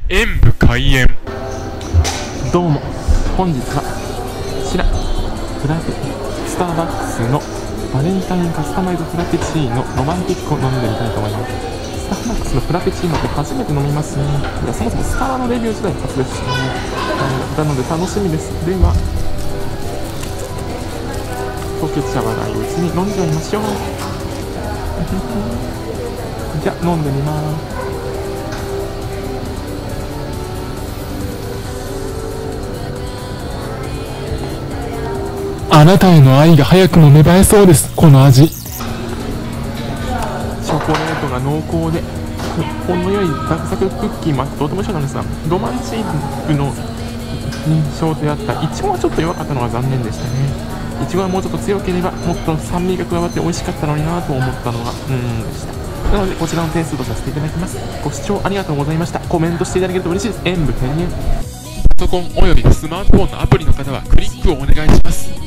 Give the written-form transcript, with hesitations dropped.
演武開演。 どうも、本日はこちらフラペスターバックスのバレンタインカスタマイズフラペチーノロマンティックを飲んでみたいと思います。スターバックスのフラペチーノって初めて飲みますね。いや、そもそもスタバのレビュー自体初ですしね。なので楽しみです。では溶けちゃわないうちに飲んじゃいましょう。じゃあ飲んでみます。 あなたへの愛が早くも芽生えそうです。この味。 チョコレートが濃厚でほんの良いザクザククッキーもとても美味しかったんですが、ロマンチックの印象であったイチゴはちょっと弱かったのが残念でしたね。イチゴはもうちょっと強ければもっと酸味が加わって美味しかったのになと思ったのがでした。なのでこちらの点数とさせていただきます。ご視聴ありがとうございました。コメントしていただけると嬉しいです。演武天然。 パソコンおよびスマートフォンのアプリの方はクリックをお願いします。